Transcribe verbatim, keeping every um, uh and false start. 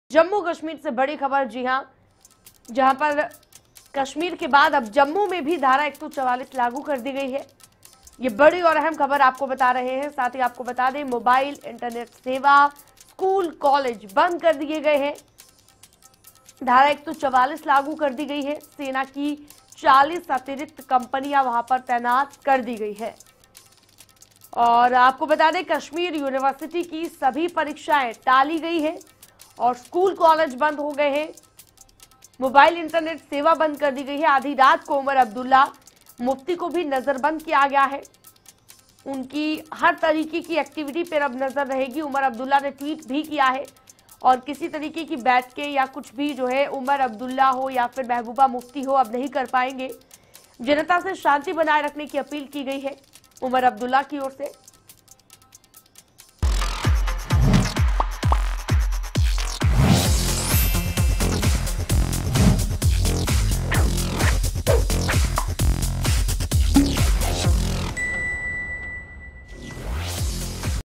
जम्मू कश्मीर से बड़ी खबर, जी हां, जहां पर कश्मीर के बाद अब जम्मू में भी धारा एक सौ चवालीस लागू कर दी गई है। ये बड़ी और अहम खबर आपको बता रहे हैं। साथ ही आपको बता दें, मोबाइल इंटरनेट सेवा, स्कूल कॉलेज बंद कर दिए गए हैं। धारा एक सौ चवालीस लागू कर दी गई है। सेना की चालीस अतिरिक्त कंपनियां वहां पर तैनात कर दी गई है। और आपको बता दें, कश्मीर यूनिवर्सिटी की सभी परीक्षाएं टाली गई है और स्कूल कॉलेज बंद हो गए हैं। मोबाइल इंटरनेट सेवा बंद कर दी गई है। आधी रात को उमर अब्दुल्ला मुफ्ती को भी नजरबंद किया गया है। उनकी हर तरीके की एक्टिविटी पर अब नजर रहेगी। उमर अब्दुल्ला ने ट्वीट भी किया है और किसी तरीके की बैठकें या कुछ भी जो है उमर अब्दुल्ला हो या फिर महबूबा मुफ्ती हो अब नहीं कर पाएंगे। जनता से शांति बनाए रखने की अपील की गई है उमर अब्दुल्ला की ओर से।